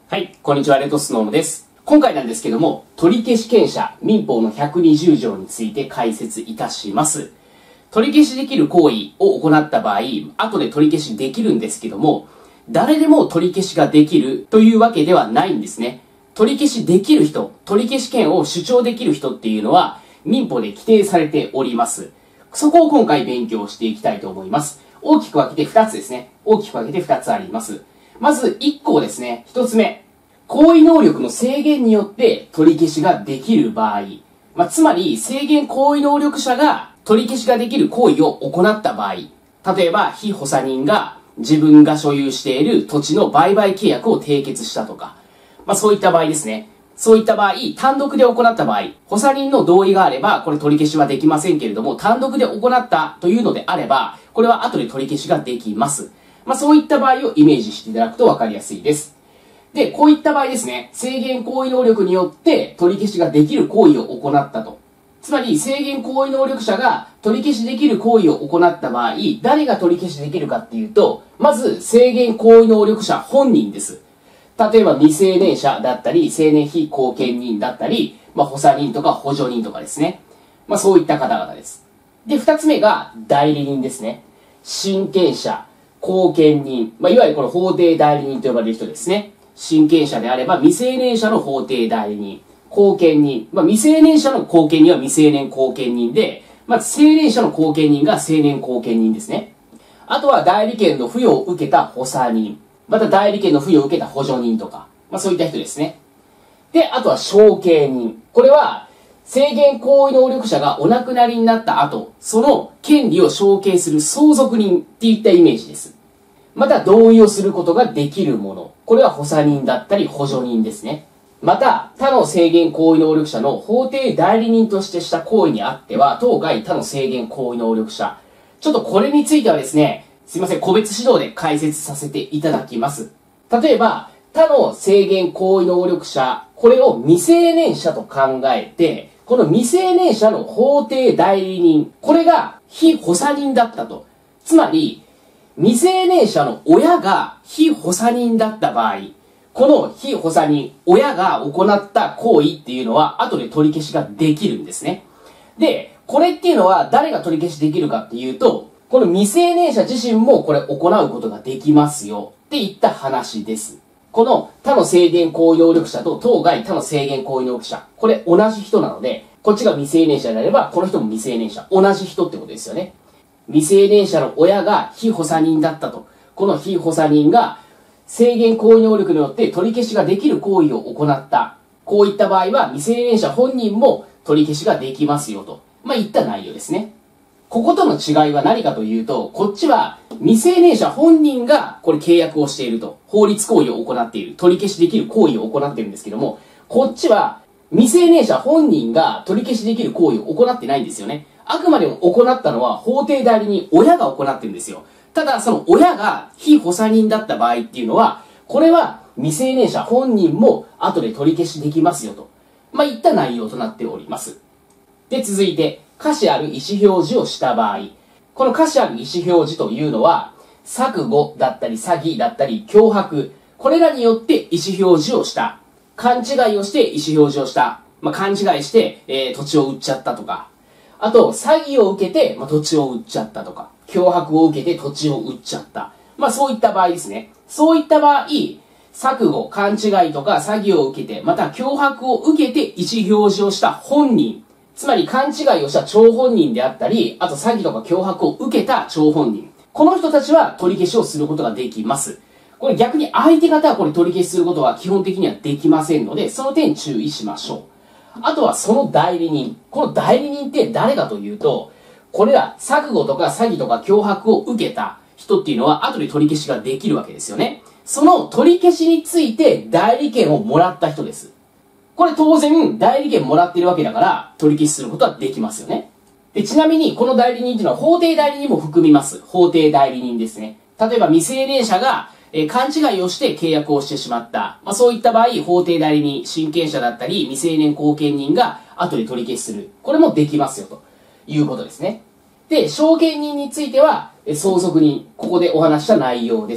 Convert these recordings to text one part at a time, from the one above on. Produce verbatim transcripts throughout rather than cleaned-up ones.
はい、こんにちは、レッドスノームです。今回なんですけども、取消権者民法のひゃくにじゅう条について解説いたします。取り消しできる行為を行った場合、後で取り消しできるんですけども、誰でも取り消しができるというわけではないんですね。取り消しできる人、取り消し権を主張できる人っていうのは民法で規定されております。そこを今回勉強していきたいと思います。大きく分けてふたつですね。大きく分けてふたつあります。まずいっこですね。ひとつめ。行為能力の制限によって取り消しができる場合。まあ、つまり制限行為能力者が取り消しができる行為を行った場合。例えば、被補佐人が自分が所有している土地の売買契約を締結したとか。まあ、そういった場合ですね。そういった場合、単独で行った場合、補佐人の同意があれば、これ取り消しはできませんけれども、単独で行ったというのであれば、これは後で取り消しができます。まあ、そういった場合をイメージしていただくと分かりやすいです。で、こういった場合ですね、制限行為能力によって取り消しができる行為を行ったと。つまり、制限行為能力者が取り消しできる行為を行った場合、誰が取り消しできるかっていうと、まず制限行為能力者本人です。例えば未成年者だったり、成年非後見人だったり、まあ、補佐人とか補助人とかですね。まあ、そういった方々です。で、二つ目が代理人ですね。親権者、後見人、まあ、いわゆるこの法定代理人と呼ばれる人ですね。親権者であれば未成年者の法定代理人、後見人、まあ、未成年者の後見人は未成年後見人で、まあ、成年者の後見人が成年後見人ですね。あとは代理権の付与を受けた補佐人、また代理権の付与を受けた補助人とか、まあ、そういった人ですね。で、あとは承継人。これは制限行為能力者がお亡くなりになった後、その権利を承継する相続人っていったイメージです。また同意をすることができるもの。これは補佐人だったり補助人ですね。また、他の制限行為能力者の法定代理人としてした行為にあっては、当該他の制限行為能力者。ちょっとこれについてはですね、すいません、個別指導で解説させていただきます。例えば、他の制限行為能力者、これを未成年者と考えて、この未成年者の法定代理人、これが非補佐人だったと。つまり、未成年者の親が非補佐人だった場合、この非補佐人、親が行った行為っていうのは後で取り消しができるんですね。で、これっていうのは誰が取り消しできるかっていうと、この未成年者自身もこれ行うことができますよっていった話です。この他の制限行為能力者と当該他の制限行為能力者、これ同じ人なので、こっちが未成年者であれば、この人も未成年者、同じ人ってことですよね。未成年者の親が非補佐人だったと。この非補佐人が制限行為能力によって取り消しができる行為を行った。こういった場合は未成年者本人も取り消しができますよと。まあ、いった内容ですね。こことの違いは何かというと、こっちは未成年者本人がこれ契約をしていると。法律行為を行っている。取り消しできる行為を行っているんですけども、こっちは未成年者本人が取り消しできる行為を行ってないんですよね。あくまでも行ったのは法定代理人、親が行ってるんですよ。ただ、その親が非補佐人だった場合っていうのは、これは未成年者本人も後で取り消しできますよと。まあ、いった内容となっております。で、続いて、可視ある意思表示をした場合。この可視ある意思表示というのは、錯誤だったり詐欺だったり脅迫。これらによって意思表示をした。勘違いをして意思表示をした。まあ、勘違いして、えー、土地を売っちゃったとか。あと、詐欺を受けて、まあ、土地を売っちゃったとか。脅迫を受けて土地を売っちゃった。まあ、そういった場合ですね。そういった場合、錯誤、勘違いとか詐欺を受けて、また脅迫を受けて意思表示をした本人。つまり勘違いをした張本人であったり、あと詐欺とか脅迫を受けた張本人。この人たちは取り消しをすることができます。これ逆に相手方はこれ取り消しすることは基本的にはできませんので、その点注意しましょう。あとはその代理人。この代理人って誰かというと、これら錯誤とか詐欺とか脅迫を受けた人っていうのは後で取り消しができるわけですよね。その取り消しについて代理権をもらった人です。これ当然代理権もらってるわけだから取り消しすることはできますよね。で、ちなみにこの代理人っていうのは法定代理人も含みます。法定代理人ですね。例えば未成年者がえー、勘違いをして契約をしてしまった。まあ、そういった場合、法定代理人、親権者だったり、未成年後見人が後で取り消しする。これもできますよ、ということですね。で、承継人については、相続人、ここでお話した内容です。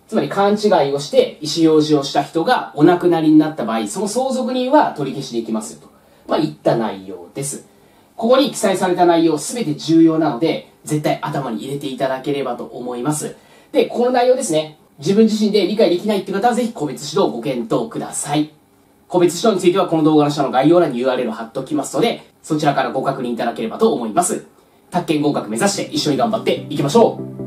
つまり勘違いをして意思表示をした人がお亡くなりになった場合、その相続人は取り消しできますよと。まあ、いった内容です。ここに記載された内容すべて重要なので、絶対頭に入れていただければと思います。で、この内容ですね。自分自身で理解できないっていう方はぜひ個別指導をご検討ください。個別指導についてはこの動画の下の概要欄に ユーアールエル を貼っておきますので、そちらからご確認いただければと思います。宅建合格目指して一緒に頑張っていきましょう。